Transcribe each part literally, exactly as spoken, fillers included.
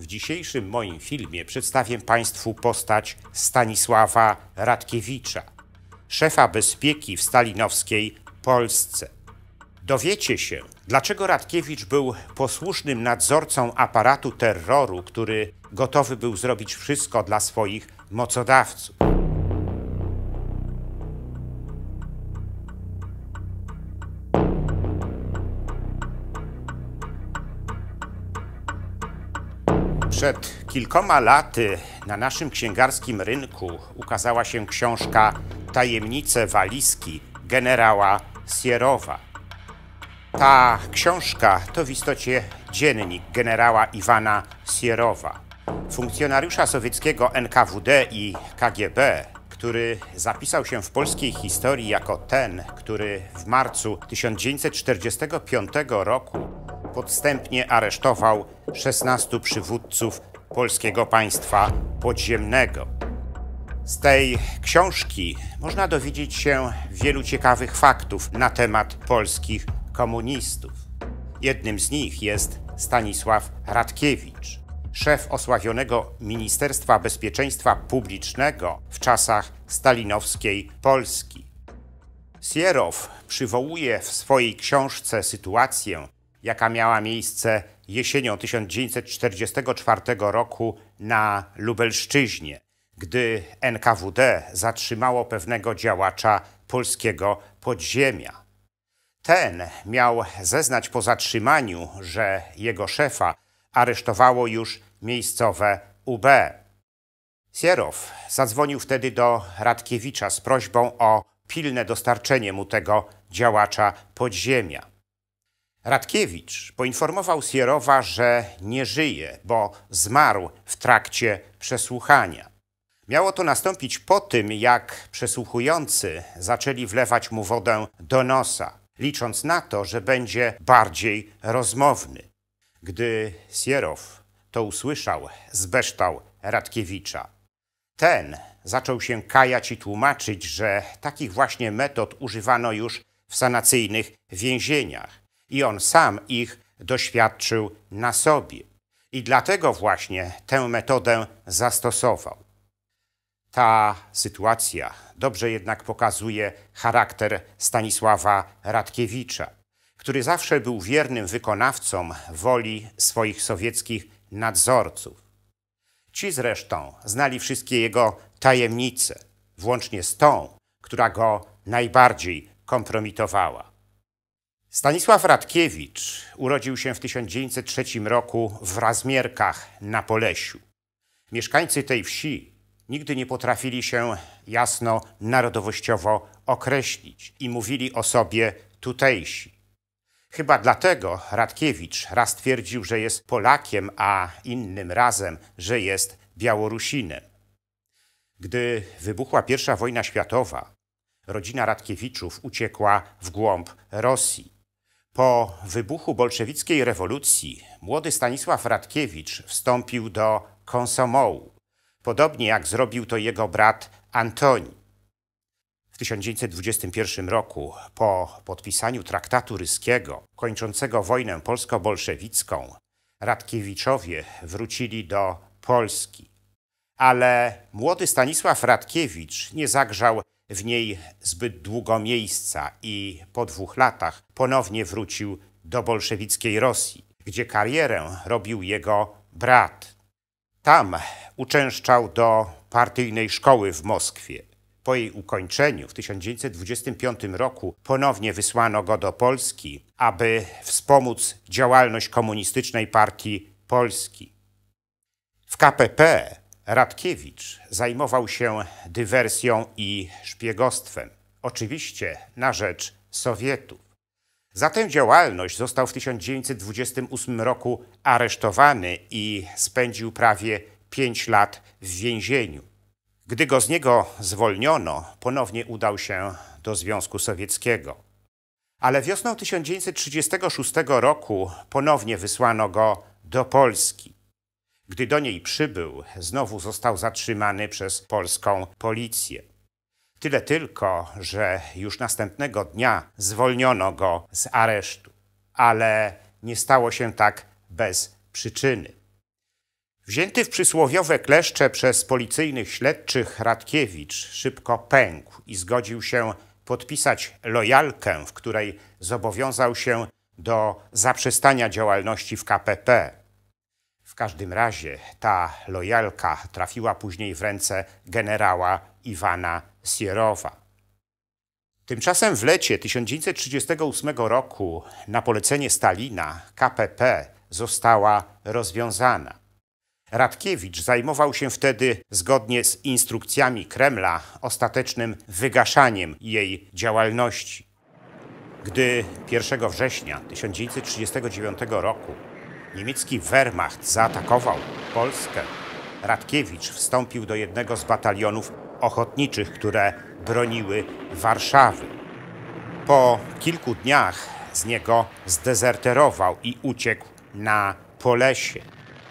W dzisiejszym moim filmie przedstawię Państwu postać Stanisława Radkiewicza, szefa bezpieki w stalinowskiej Polsce. Dowiecie się, dlaczego Radkiewicz był posłusznym nadzorcą aparatu terroru, który gotowy był zrobić wszystko dla swoich mocodawców. Przed kilkoma laty na naszym księgarskim rynku ukazała się książka Tajemnice walizki generała Sierowa. Ta książka to w istocie dziennik generała Iwana Sierowa, funkcjonariusza sowieckiego N K W D i K G B, który zapisał się w polskiej historii jako ten, który w marcu tysiąc dziewięćset czterdziestego piątego roku podstępnie aresztował szesnastu przywódców polskiego państwa podziemnego. Z tej książki można dowiedzieć się wielu ciekawych faktów na temat polskich komunistów. Jednym z nich jest Stanisław Radkiewicz, szef osławionego Ministerstwa Bezpieczeństwa Publicznego w czasach stalinowskiej Polski. Sierow przywołuje w swojej książce sytuację, jaka miała miejsce jesienią tysiąc dziewięćset czterdziestego czwartego roku na Lubelszczyźnie, gdy N K W D zatrzymało pewnego działacza polskiego podziemia. Ten miał zeznać po zatrzymaniu, że jego szefa aresztowało już miejscowe U B. Sierow zadzwonił wtedy do Radkiewicza z prośbą o pilne dostarczenie mu tego działacza podziemia. Radkiewicz poinformował Sierowa, że nie żyje, bo zmarł w trakcie przesłuchania. Miało to nastąpić po tym, jak przesłuchujący zaczęli wlewać mu wodę do nosa, licząc na to, że będzie bardziej rozmowny. Gdy Sierow to usłyszał, zbeształ Radkiewicza. Ten zaczął się kajać i tłumaczyć, że takich właśnie metod używano już w sanacyjnych więzieniach i on sam ich doświadczył na sobie. I dlatego właśnie tę metodę zastosował. Ta sytuacja dobrze jednak pokazuje charakter Stanisława Radkiewicza, który zawsze był wiernym wykonawcą woli swoich sowieckich nadzorców. Ci zresztą znali wszystkie jego tajemnice, włącznie z tą, która go najbardziej kompromitowała. Stanisław Radkiewicz urodził się w tysiąc dziewięćset trzecim roku w Razmierkach na Polesiu. Mieszkańcy tej wsi nigdy nie potrafili się jasno narodowościowo określić i mówili o sobie tutejsi. Chyba dlatego Radkiewicz raz twierdził, że jest Polakiem, a innym razem, że jest Białorusinem. Gdy wybuchła pierwsza wojna światowa, rodzina Radkiewiczów uciekła w głąb Rosji. Po wybuchu bolszewickiej rewolucji młody Stanisław Radkiewicz wstąpił do Komsomołu, podobnie jak zrobił to jego brat Antoni. W tysiąc dziewięćset dwudziestym pierwszym roku, po podpisaniu traktatu ryskiego kończącego wojnę polsko-bolszewicką, Radkiewiczowie wrócili do Polski. Ale młody Stanisław Radkiewicz nie zagrzał w niej zbyt długo miejsca i po dwóch latach ponownie wrócił do bolszewickiej Rosji, gdzie karierę robił jego brat. Tam uczęszczał do partyjnej szkoły w Moskwie. Po jej ukończeniu w tysiąc dziewięćset dwudziestym piątym roku ponownie wysłano go do Polski, aby wspomóc działalność Komunistycznej Partii Polski. W K P P Radkiewicz zajmował się dywersją i szpiegostwem, oczywiście na rzecz Sowietów. Za tę działalność został w tysiąc dziewięćset dwudziestym ósmym roku aresztowany i spędził prawie pięć lat w więzieniu. Gdy go z niego zwolniono, ponownie udał się do Związku Sowieckiego. Ale wiosną tysiąc dziewięćset trzydziestego szóstego roku ponownie wysłano go do Polski. Gdy do niej przybył, znowu został zatrzymany przez polską policję. Tyle tylko, że już następnego dnia zwolniono go z aresztu. Ale nie stało się tak bez przyczyny. Wzięty w przysłowiowe kleszcze przez policyjnych śledczych Radkiewicz szybko pękł i zgodził się podpisać lojalkę, w której zobowiązał się do zaprzestania działalności w K P P. W każdym razie ta lojalka trafiła później w ręce generała Iwana Sierowa. Tymczasem w lecie tysiąc dziewięćset trzydziestego ósmego roku na polecenie Stalina K P P została rozwiązana. Radkiewicz zajmował się wtedy, zgodnie z instrukcjami Kremla, ostatecznym wygaszaniem jej działalności. Gdy pierwszego września tysiąc dziewięćset trzydziestego dziewiątego roku niemiecki Wehrmacht zaatakował Polskę, Radkiewicz wstąpił do jednego z batalionów ochotniczych, które broniły Warszawy. Po kilku dniach z niego zdezerterował i uciekł na Polesie.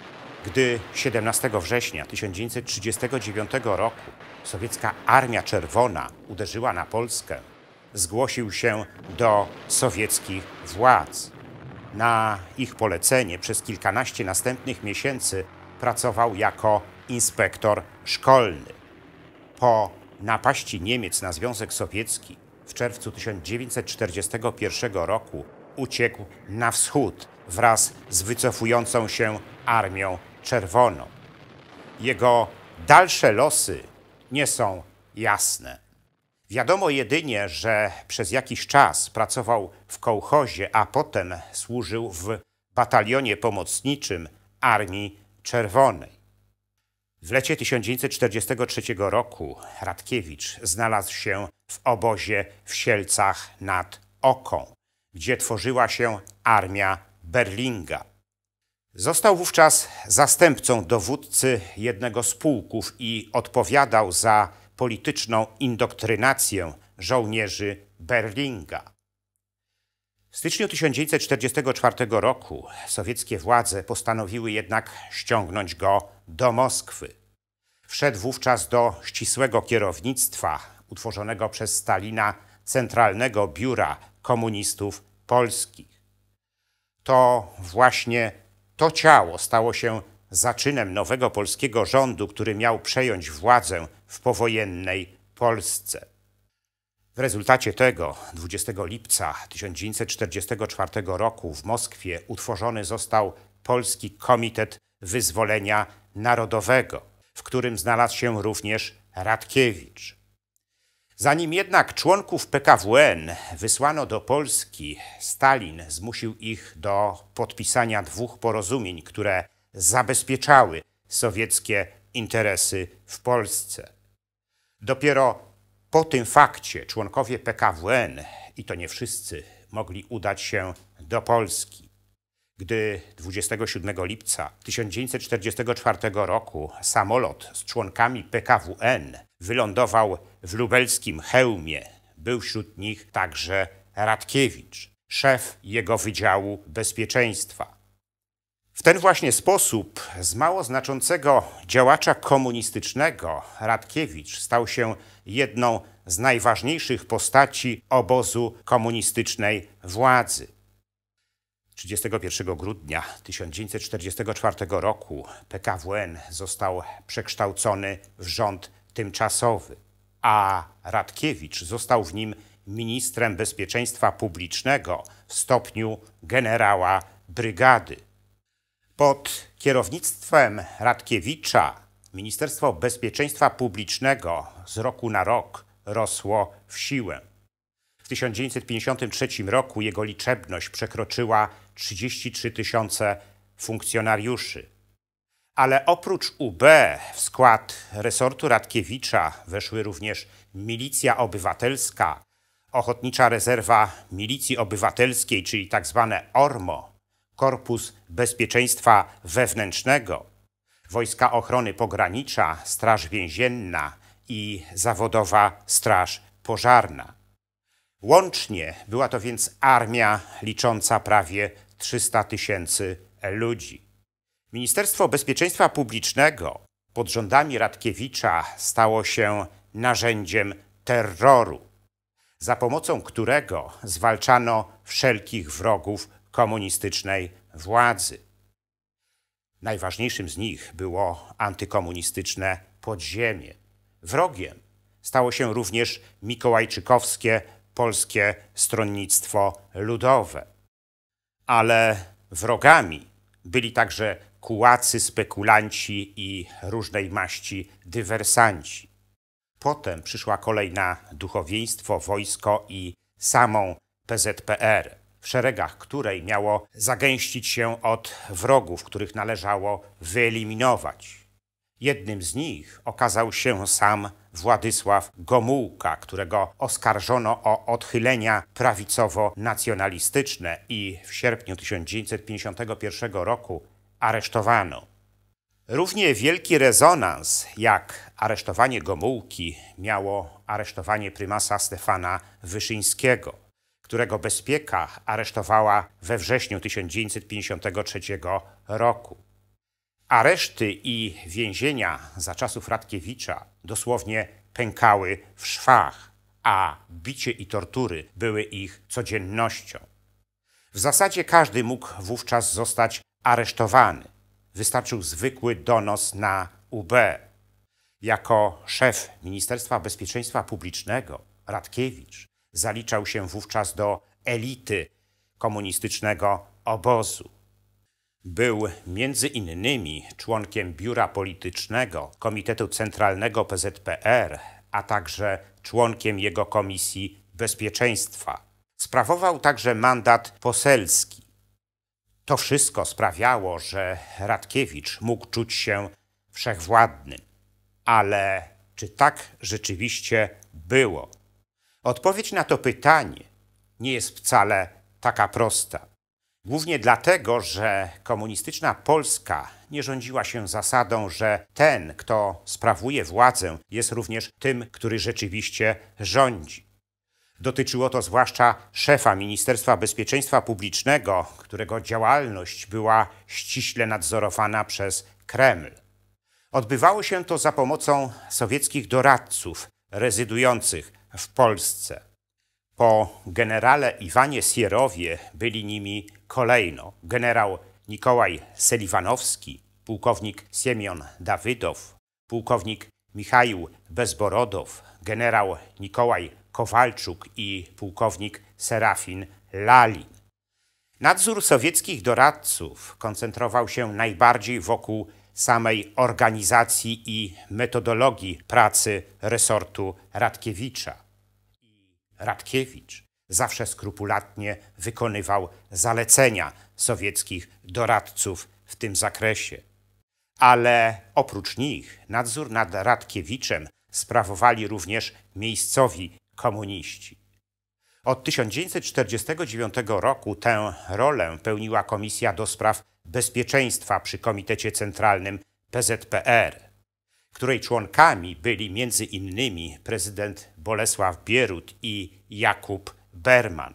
Gdy siedemnastego września tysiąc dziewięćset trzydziestego dziewiątego roku sowiecka Armia Czerwona uderzyła na Polskę, zgłosił się do sowieckich władz. Na ich polecenie przez kilkanaście następnych miesięcy pracował jako inspektor szkolny. Po napaści Niemiec na Związek Sowiecki w czerwcu tysiąc dziewięćset czterdziestego pierwszego roku uciekł na wschód wraz z wycofującą się Armią Czerwoną. Jego dalsze losy nie są jasne. Wiadomo jedynie, że przez jakiś czas pracował w kołchozie, a potem służył w batalionie pomocniczym Armii Czerwonej. W lecie tysiąc dziewięćset czterdziestego trzeciego roku Radkiewicz znalazł się w obozie w Sielcach nad Oką, gdzie tworzyła się Armia Berlinga. Został wówczas zastępcą dowódcy jednego z pułków i odpowiadał za polityczną indoktrynację żołnierzy Berlinga. W styczniu tysiąc dziewięćset czterdziestego czwartego roku sowieckie władze postanowiły jednak ściągnąć go do Moskwy. Wszedł wówczas do ścisłego kierownictwa utworzonego przez Stalina Centralnego Biura Komunistów Polskich. To właśnie to ciało stało się zaczynem nowego polskiego rządu, który miał przejąć władzę w powojennej Polsce. W rezultacie tego dwudziestego lipca tysiąc dziewięćset czterdziestego czwartego roku w Moskwie utworzony został Polski Komitet Wyzwolenia Narodowego, w którym znalazł się również Radkiewicz. Zanim jednak członków P K W N wysłano do Polski, Stalin zmusił ich do podpisania dwóch porozumień, które zabezpieczały sowieckie interesy w Polsce. Dopiero po tym fakcie członkowie P K W N, i to nie wszyscy, mogli udać się do Polski. Gdy dwudziestego siódmego lipca tysiąc dziewięćset czterdziestego czwartego roku samolot z członkami P K W N wylądował w lubelskim Chełmie, był wśród nich także Radkiewicz, szef jego Wydziału Bezpieczeństwa. W ten właśnie sposób z mało znaczącego działacza komunistycznego Radkiewicz stał się jedną z najważniejszych postaci obozu komunistycznej władzy. trzydziestego pierwszego grudnia tysiąc dziewięćset czterdziestego czwartego roku P K W N został przekształcony w rząd tymczasowy, a Radkiewicz został w nim ministrem bezpieczeństwa publicznego w stopniu generała brygady. Pod kierownictwem Radkiewicza Ministerstwo Bezpieczeństwa Publicznego z roku na rok rosło w siłę. W tysiąc dziewięćset pięćdziesiątym trzecim roku jego liczebność przekroczyła trzydzieści trzy tysiące funkcjonariuszy. Ale oprócz U B w skład resortu Radkiewicza weszły również Milicja Obywatelska, Ochotnicza Rezerwa Milicji Obywatelskiej, czyli tak zwane ORMO, Korpus Bezpieczeństwa Wewnętrznego, Wojska Ochrony Pogranicza, Straż Więzienna i Zawodowa Straż Pożarna. Łącznie była to więc armia licząca prawie trzysta tysięcy ludzi. Ministerstwo Bezpieczeństwa Publicznego pod rządami Radkiewicza stało się narzędziem terroru, za pomocą którego zwalczano wszelkich wrogów komunistycznej władzy. Najważniejszym z nich było antykomunistyczne podziemie. Wrogiem stało się również mikołajczykowskie Polskie Stronnictwo Ludowe. Ale wrogami byli także kułacy, spekulanci i różnej maści dywersanci. Potem przyszła kolej na duchowieństwo, wojsko i samą P Z P R, w szeregach której miało zagęścić się od wrogów, których należało wyeliminować. Jednym z nich okazał się sam Władysław Gomułka, którego oskarżono o odchylenia prawicowo-nacjonalistyczne i w sierpniu tysiąc dziewięćset pięćdziesiątego pierwszego roku aresztowano. Równie wielki rezonans jak aresztowanie Gomułki miało aresztowanie prymasa Stefana Wyszyńskiego, którego bezpieka aresztowała we wrześniu tysiąc dziewięćset pięćdziesiątego trzeciego roku. Areszty i więzienia za czasów Radkiewicza dosłownie pękały w szwach, a bicie i tortury były ich codziennością. W zasadzie każdy mógł wówczas zostać aresztowany. Wystarczył zwykły donos na U B. Jako szef Ministerstwa Bezpieczeństwa Publicznego Radkiewicz zaliczał się wówczas do elity komunistycznego obozu. Był między innymi członkiem Biura Politycznego Komitetu Centralnego P Z P R, a także członkiem jego Komisji Bezpieczeństwa. Sprawował także mandat poselski. To wszystko sprawiało, że Radkiewicz mógł czuć się wszechwładnym. Ale czy tak rzeczywiście było? Odpowiedź na to pytanie nie jest wcale taka prosta. Głównie dlatego, że komunistyczna Polska nie rządziła się zasadą, że ten, kto sprawuje władzę, jest również tym, który rzeczywiście rządzi. Dotyczyło to zwłaszcza szefa Ministerstwa Bezpieczeństwa Publicznego, którego działalność była ściśle nadzorowana przez Kreml. Odbywało się to za pomocą sowieckich doradców rezydujących w Polsce. Po generale Iwanie Sierowie byli nimi kolejno generał Nikołaj Seliwanowski, pułkownik Siemion Dawydow, pułkownik Michaił Bezborodow, generał Nikołaj Kowalczuk i pułkownik Serafin Lalin. Nadzór sowieckich doradców koncentrował się najbardziej wokół samej organizacji i metodologii pracy resortu Radkiewicza. Radkiewicz zawsze skrupulatnie wykonywał zalecenia sowieckich doradców w tym zakresie. Ale oprócz nich nadzór nad Radkiewiczem sprawowali również miejscowi komuniści. Od tysiąc dziewięćset czterdziestego dziewiątego roku tę rolę pełniła Komisja do Spraw Bezpieczeństwa przy Komitecie Centralnym P Z P R, której członkami byli między innymi prezydent Bolesław Bierut i Jakub Berman.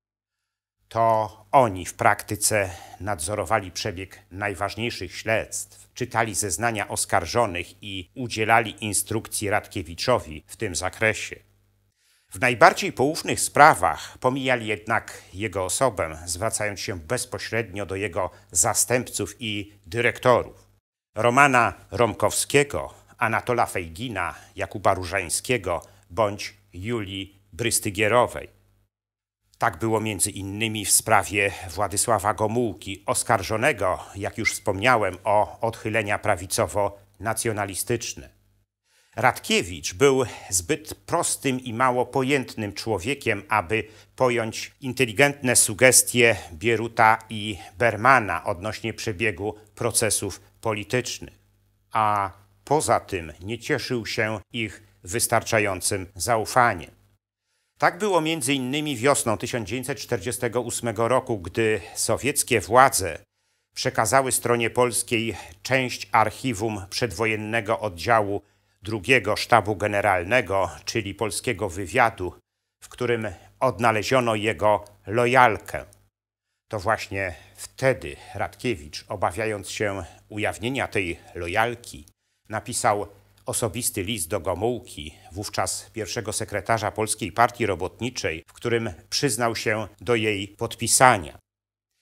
To oni w praktyce nadzorowali przebieg najważniejszych śledztw, czytali zeznania oskarżonych i udzielali instrukcji Radkiewiczowi w tym zakresie. W najbardziej poufnych sprawach pomijali jednak jego osobę, zwracając się bezpośrednio do jego zastępców i dyrektorów. Romana Romkowskiego, Anatola Fejgina, Jakuba Różańskiego bądź Julii Brystygierowej. Tak było między innymi w sprawie Władysława Gomułki, oskarżonego, jak już wspomniałem, o odchylenia prawicowo-nacjonalistyczne. Radkiewicz był zbyt prostym i mało pojętnym człowiekiem, aby pojąć inteligentne sugestie Bieruta i Bermana odnośnie przebiegu procesów politycznych. A poza tym nie cieszył się ich wystarczającym zaufaniem. Tak było między innymi wiosną tysiąc dziewięćset czterdziestego ósmego roku, gdy sowieckie władze przekazały stronie polskiej część archiwum przedwojennego oddziału drugiego Sztabu Generalnego, czyli polskiego wywiadu, w którym odnaleziono jego lojalkę. To właśnie wtedy Radkiewicz, obawiając się ujawnienia tej lojalki, napisał osobisty list do Gomułki, wówczas pierwszego sekretarza Polskiej Partii Robotniczej, w którym przyznał się do jej podpisania.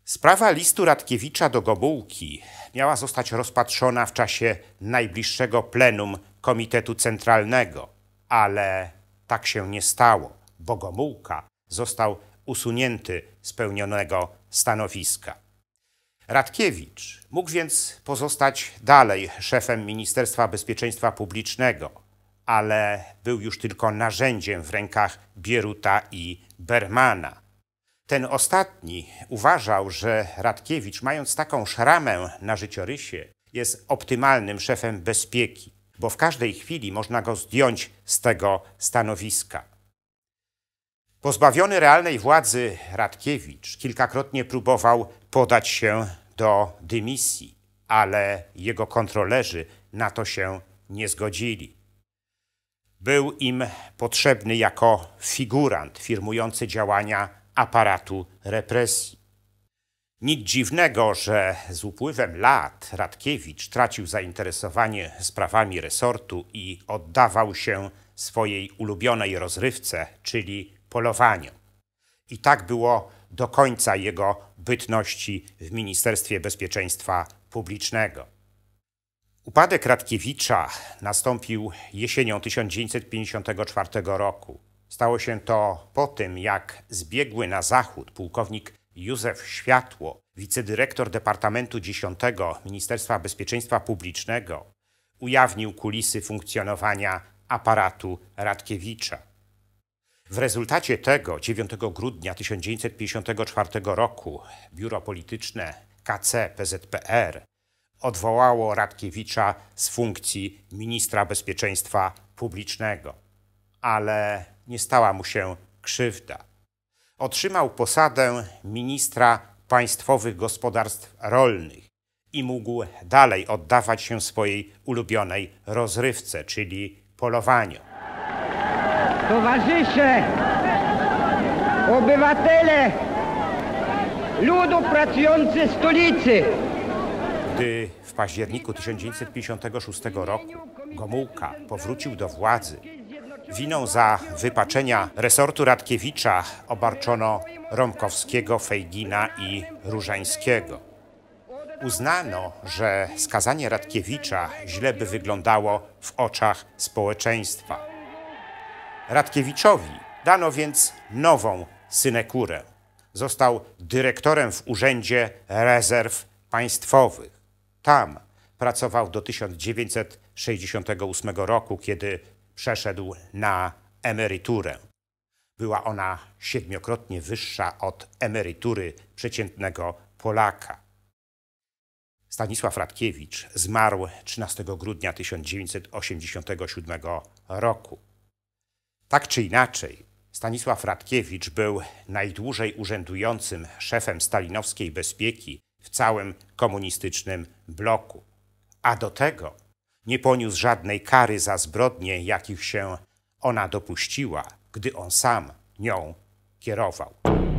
Sprawa listu Radkiewicza do Gomułki miała zostać rozpatrzona w czasie najbliższego plenum Komitetu Centralnego, ale tak się nie stało, bo Gomułka został usunięty z pełnionego stanowiska. Radkiewicz mógł więc pozostać dalej szefem Ministerstwa Bezpieczeństwa Publicznego, ale był już tylko narzędziem w rękach Bieruta i Bermana. Ten ostatni uważał, że Radkiewicz, mając taką szramę na życiorysie, jest optymalnym szefem bezpieki, bo w każdej chwili można go zdjąć z tego stanowiska. Pozbawiony realnej władzy Radkiewicz kilkakrotnie próbował podać się do dymisji, ale jego kontrolerzy na to się nie zgodzili. Był im potrzebny jako figurant firmujący działania aparatu represji. Nic dziwnego, że z upływem lat Radkiewicz tracił zainteresowanie sprawami resortu i oddawał się swojej ulubionej rozrywce, czyli polowaniu. I tak było do końca jego bytności w Ministerstwie Bezpieczeństwa Publicznego. Upadek Radkiewicza nastąpił jesienią tysiąc dziewięćset pięćdziesiątego czwartego roku. Stało się to po tym, jak zbiegły na zachód pułkownik Józef Światło, wicedyrektor Departamentu dziesiątego Ministerstwa Bezpieczeństwa Publicznego, ujawnił kulisy funkcjonowania aparatu Radkiewicza. W rezultacie tego dziewiątego grudnia tysiąc dziewięćset pięćdziesiątego czwartego roku Biuro Polityczne K C P Z P R odwołało Radkiewicza z funkcji ministra bezpieczeństwa publicznego, ale nie stała mu się krzywda. Otrzymał posadę ministra państwowych gospodarstw rolnych i mógł dalej oddawać się swojej ulubionej rozrywce, czyli polowaniu. Towarzysze, obywatele, ludu pracujący stolicy. Gdy w październiku tysiąc dziewięćset pięćdziesiątego szóstego roku Gomułka powrócił do władzy, winą za wypaczenia resortu Radkiewicza obarczono Romkowskiego, Fejgina i Różańskiego. Uznano, że skazanie Radkiewicza źle by wyglądało w oczach społeczeństwa. Radkiewiczowi dano więc nową synekurę. Został dyrektorem w Urzędzie Rezerw Państwowych. Tam pracował do tysiąc dziewięćset sześćdziesiątego ósmego roku, kiedy przeszedł na emeryturę. Była ona siedmiokrotnie wyższa od emerytury przeciętnego Polaka. Stanisław Radkiewicz zmarł trzynastego grudnia tysiąc dziewięćset osiemdziesiątego siódmego roku. Tak czy inaczej, Stanisław Radkiewicz był najdłużej urzędującym szefem stalinowskiej bezpieki w całym komunistycznym bloku, a do tego nie poniósł żadnej kary za zbrodnie, jakich się ona dopuściła, gdy on sam nią kierował.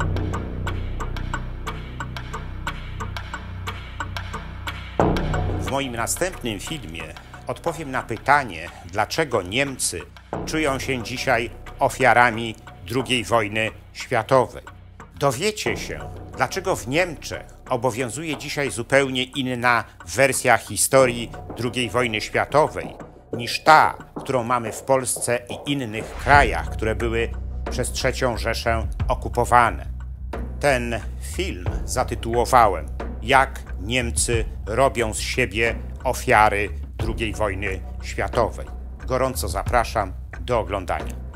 W moim następnym filmie odpowiem na pytanie, dlaczego Niemcy czują się dzisiaj ofiarami drugiej wojny światowej. Dowiecie się, dlaczego w Niemczech obowiązuje dzisiaj zupełnie inna wersja historii drugiej wojny światowej niż ta, którą mamy w Polsce i innych krajach, które były przez trzecią Rzeszę okupowane. Ten film zatytułowałem Jak Niemcy robią z siebie ofiary drugiej wojny światowej. Gorąco zapraszam do oglądania.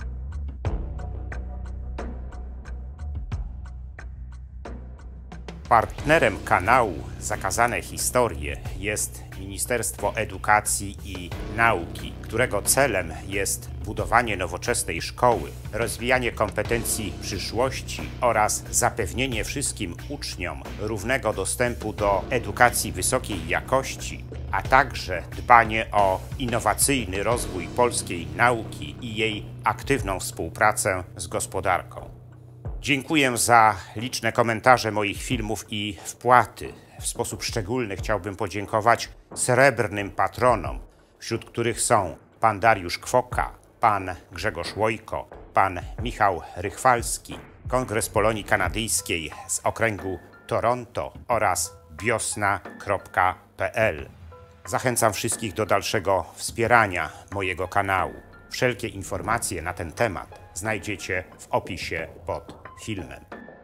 Partnerem kanału Zakazane Historie jest Ministerstwo Edukacji i Nauki, którego celem jest budowanie nowoczesnej szkoły, rozwijanie kompetencji przyszłości oraz zapewnienie wszystkim uczniom równego dostępu do edukacji wysokiej jakości, a także dbanie o innowacyjny rozwój polskiej nauki i jej aktywną współpracę z gospodarką. Dziękuję za liczne komentarze moich filmów i wpłaty. W sposób szczególny chciałbym podziękować srebrnym patronom, wśród których są pan Dariusz Kwoka, pan Grzegorz Łojko, pan Michał Rychwalski, Kongres Polonii Kanadyjskiej z okręgu Toronto oraz biosna kropka p l. Zachęcam wszystkich do dalszego wspierania mojego kanału. Wszelkie informacje na ten temat znajdziecie w opisie pod filmem.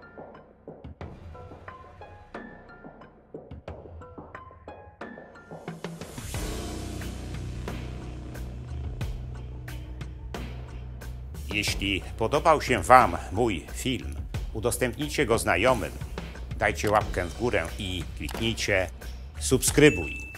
Jeśli podobał się Wam mój film, udostępnijcie go znajomym, dajcie łapkę w górę i kliknijcie subskrybuj.